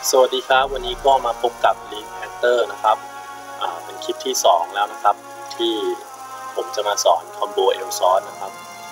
สวัสดีครับวันนี้ก็มาพบกับ Link Actor นะครับเป็นคลิปที่2แล้วนะครับที่ผมจะมาสอนคอมโบเอลซอนนะครับ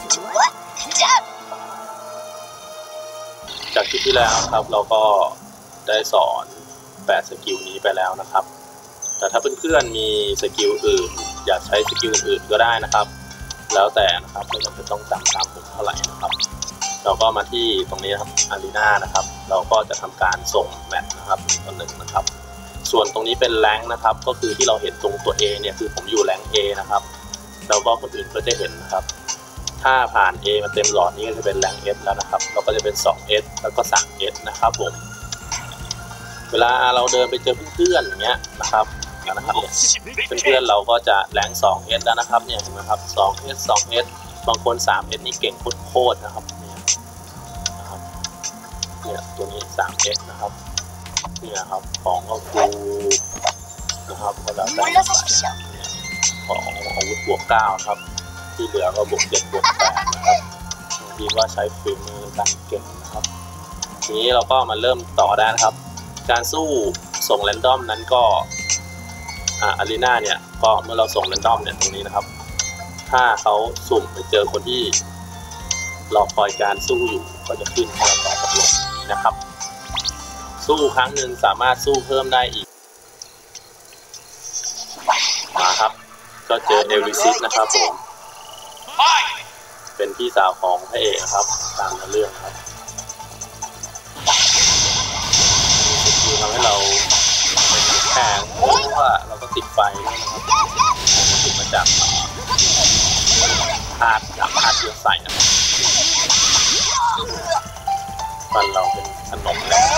จากคลิปที่แล้วครับเราก็ได้สอน8สกิลนี้ไปแล้วนะครับแต่ถ้าเพื่อนๆมีสกิลอื่นอยากใช้สกิลอื่นก็ได้นะครับแล้วแต่นะครับไม่จำเป็นต้องจำตามผมเท่าไหร่นะครับเราก็มาที่ตรงนี้ครับอารีนานะครับเราก็จะทำการส่งแมตช์นะครับ1 ต่อ 1นะครับส่วนตรงนี้เป็นแรงค์นะครับก็คือที่เราเห็นตรงตัว A เนี่ยคือผมอยู่แรงค์ A นะครับแล้วก็คนอื่นก็จะเห็นนะครับถ้าผ่าน A มาเต็มหลอดนี้ก็จะเป็นแรงค์ S แล้วนะครับเราก็จะเป็น 2S แล้วก็ 3S นะครับผมเวลาเราเดินไปเจอเพื่อนๆอย่างเงี้ยนะครับเนี่ยเพื่อนๆเราก็จะแรงค์ 2S แล้วนะครับเนี่ยเห็นไหมครับ 2S 2S บางคน 3S นี่เก่งโคตรนะครับเนี่ยตัวนี้ 3S นะครับเนี่ยครับของก็ฟูนะครับเวลาได้ของอาวุธบวก 9ครับที่เหลือก็บวก 7 บวก 8นะครับบางทีว่าใช้ฝีมือการเก่งนะครับทีนี้เราก็มาเริ่มต่อได้นะครับการสู้ส่งแรนดอมนั้นก็อารีนาเนี่ยก็เมื่อเราส่งแรนดอมเนี่ยตรงนี้นะครับถ้าเขาสุ่มไปเจอคนที่รอคอยการสู้อยู่ก็จะขึ้นให้เราต่อตกลงนะครับสู้ครั้งหนึ่งสามารถสู้เพิ่มได้อีกมาครับก็เจอเอลิซิสนะครับผมเป็นพี่สาวของพระเอกนะครับตามเรื่องครับมีสกิลทำให้เราแข็งเพราะว่าเราก็ติดไฟนะครับติดมาจากธาตุเดียวใส่นะครับฟันเราเป็นขนมแล้ว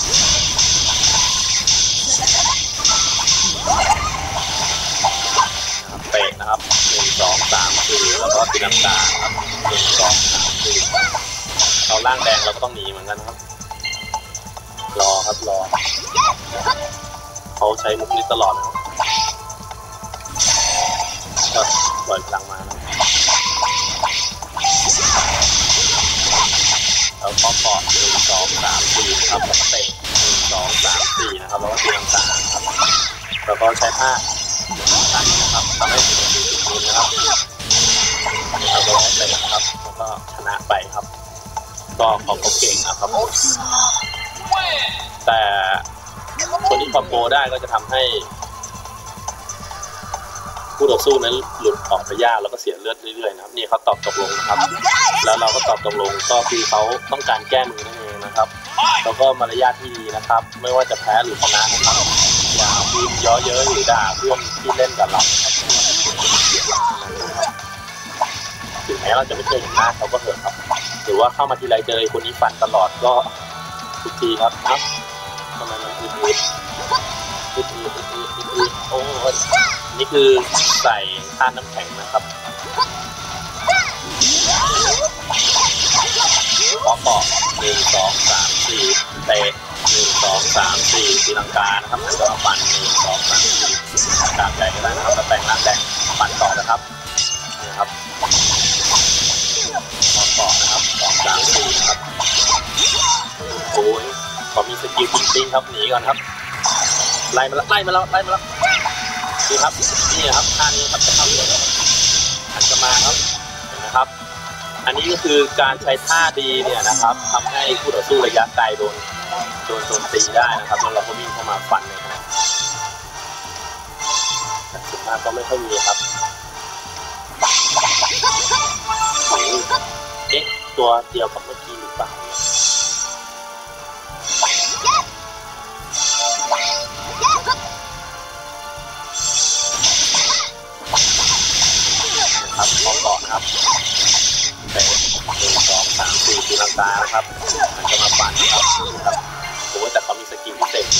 เตะนะครับ1 2 3 4แล้วก็ตีลังกาครับ1 2 3 4เราล่างแดงเราก็ต้องหนีเหมือนกันครับรอครับรอเขาใช้มุกนี้ตลอดนะครับก็ปล่อยพลังมานะแล้วก็เกาะ1 2 3 4ครับแล้วก็เตะ1 2 3 4นะครับแล้วก็ตีลังกาครับแล้วก็ใช้ผ้าตั้งนะครับทำให้ถึงจุดนี้นะครับแล้วก็เตะครับแล้วก็ชนะไปครับก็เขาเก่งนะครับแต่คนที่คอมโบได้ก็จะทำให้คู่ต่อสู้นั้นหลุดออกไปยากแล้วก็เสียเลือดเรื่อยๆนะครับนี่เขาตอบตกลงนะครับแล้วเราก็ตอบตกลงก็คือเขาต้องการแก้มือนั่นเองนะครับแล้วก็มารยาทที่ดีนะครับไม่ว่าจะแพ้หรือชนะนะครับอย่าพูดเยาะเย้ยหรือด่าเพื่อนที่เล่นกับเราครับถึงแม้เราจะไม่เคยเห็นหน้าเขาก็เถอะครับหรือว่าเข้ามาทีไรเจอคนนี้ฟันตลอดก็ทุกทีครับนะทำไมมันอืดโอ้ยนี่คือใส่ท่าน้ำแข็งนะครับขอเกาะ1 2 3 4เตะ1 2 3 4ตีลังกานะครับแล้วก็ฟัน1 2 3 4ดาบใหญ่ก็ได้นะครับแล้วแต่งร่างแดงฟันต่อนะครับนี่ครับขอเกาะนะครับ2 3 4นะครับโอ้ยขอมีสกิลปิ้งครับหนีก่อนครับไล่มาแล้วดูครับนี่ครับท่านี้ครับจะเข้าเลยอันจะมาครับเห็นไหมครับอันนี้ก็คือการใช้ท่าดีเนี่ยนะครับทำให้คู่ต่อสู้ระยะไกลโดนโจมตีได้นะครับแล้วเราก็วิ่งเข้ามาฟันเลยนะแต่สุดท้ายก็ไม่ค่อยมีครับเอ๊ะตัวเดียวกับเมื่อกี้หรือเปล่าครับขอเกาะนะครับเตะ1 2 3 4ตีลังกานะครับมันจะมาฟันนะครับโอ้แต่เขามีสกิลพิเศษ1 2 3 4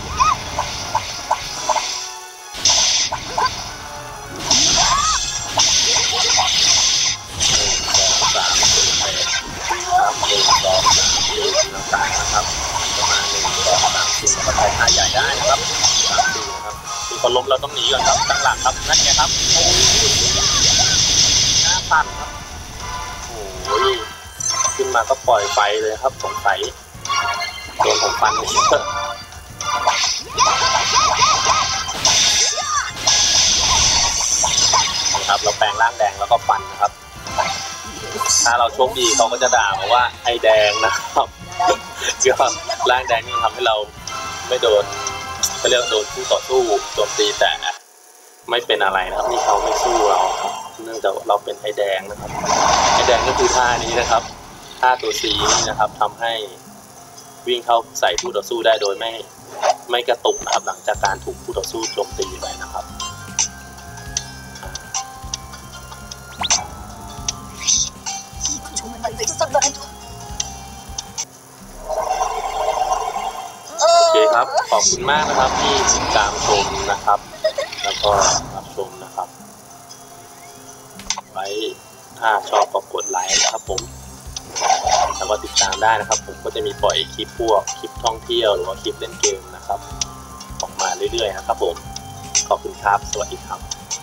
เตะครับ1 2 3 4ตีลังกานะครับประมาณ1 2 3 4แล้วก็ใช้ท่าใหญ่ได้นะครับ3 4นะครับคือคนล้มเราต้องหนีก่อนครับตั้งหลักครับนั่นไงครับหน้าสั่นครับโอ้ยขึ้นมาก็ปล่อยไปเลยครับสงสัยโดนผมฟันนะครับเราแปลงร่างแดงแล้วก็ฟันนะครับ ถ้าเราโชคดีเขาก็จะด่ามาว่าไอแดงนะครับก็ร่างแดงนี่ทำให้เราไม่โดนเขาเรียกโดนคู่ต่อสู้โจมตีแต่ไม่เป็นอะไรนะครับนี่เขาไม่สู้เราครับเนื่องจากเราเป็นไอแดงนะครับไอแดงก็คือท่านี้นะครับท่าตัวซีนี่นะครับทำให้วิ่งเข้าใส่คู่ต่อสู้ได้โดยไม่กระตุกนะครับหลังจากการถูกคู่ต่อสู้โจมตีไปนะครับโอเคครับขอบคุณมากนะครับที่ติดตามชมนะครับแล้วก็รับชมนะครับไว้ถ้าชอบก็กดไลค์นะครับผมแล้วก็ติดตามได้นะครับผมก็จะมีปล่อยคลิปพวกคลิปท่องเที่ยวหรือว่าคลิปเล่นเกมนะครับออกมาเรื่อยๆนะครับผมขอบคุณครับสวัสดีครับ